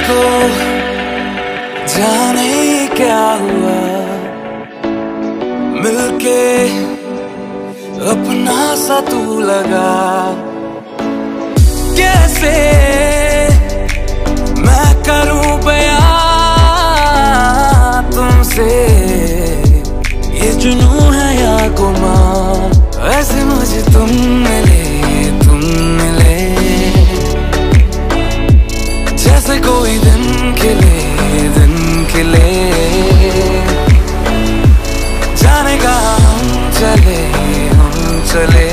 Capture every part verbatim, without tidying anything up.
को जाने क्या हुआ, मिलके अपना सा तू लगा। कैसे मैं करूं बयां तुमसे, ये जुनून है या गुमान, ऐसे मुझे तुम मिले तुम मिले। जैसे कोई दिन खिले दिन खिले, जाने का हम चले हम चले।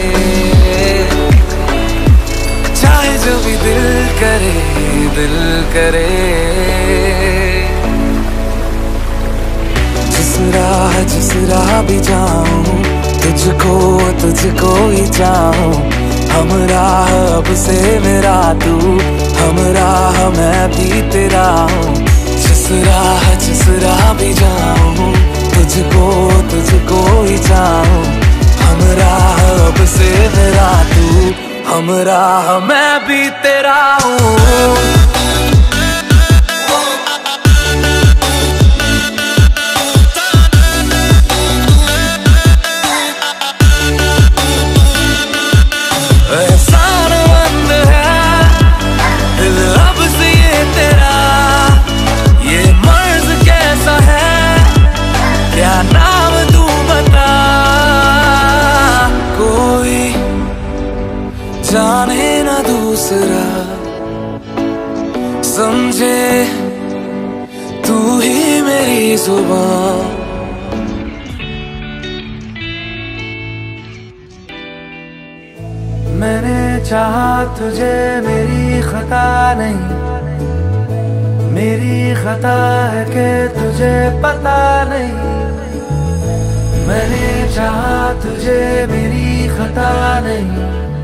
चाहे जो भी दिल करे दिल करे। जिस राह जिस राह भी जाऊं, तुझको तुझको ही चाहूं। हम राह अब से मेरा तू, हम राह मैं भी तेरा हूँ। जिस राह जिस राह भी जाऊं, तुझको तुझको ही चाहूं। हम राह अब से मेरा तू, हम राह मैं भी तेरा हूँ। जाने ना दूसरा समझे तू ही मेरी जुबान। मैंने चाहा तुझे मेरी खता नहीं, मेरी खता है कि तुझे पता नहीं। मैंने चाहा तुझे मेरी खता नहीं,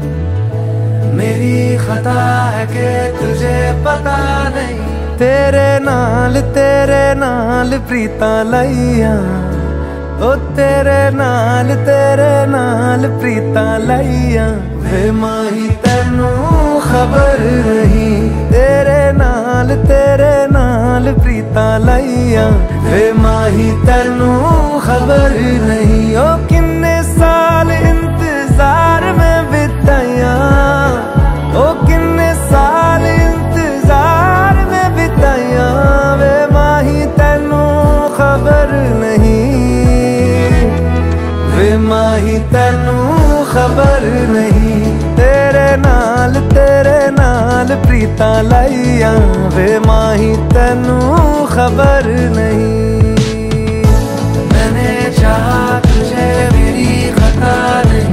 मेरी खता है कि तुझे पता नहीं। तेरे नाल तेरे नाल प्रीता लईया, ओ तेरे नाल तेरे नाल प्रीता लईया। वे माही तैनू खबर नहीं, तेरे नाल तेरे नाल प्रीता लईया। वे माही तैनू खबर नहीं, ओ किन्ने साल इंतजार में बिताया, ओ किन्ने साल इंतजार में बिताया। वे माही तैनू खबर नहीं, वे माही तैनू खबर नहीं। तेरे नाल तेरे नाल प्रीता लईया, वे माही तैनू खबर नहीं। मैंने चाहा तुझे मेरी खता नहीं,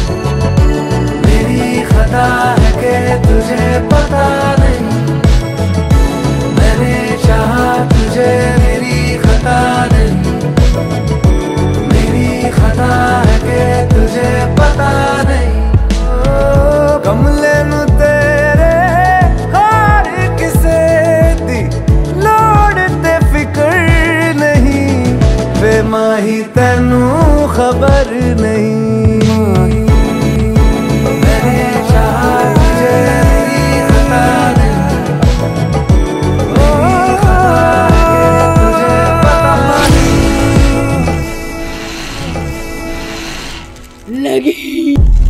मेरी खता है कि तुझे पता नहीं। मैंने चाहा तुझे मेरी खता नहीं, मेरी खता है कि तुझे पता नहीं। ओ कमले नू तेरे हार किसे दी लोड़ ते फिक्र नहीं। वे माही तैनू खबर नहीं। लगी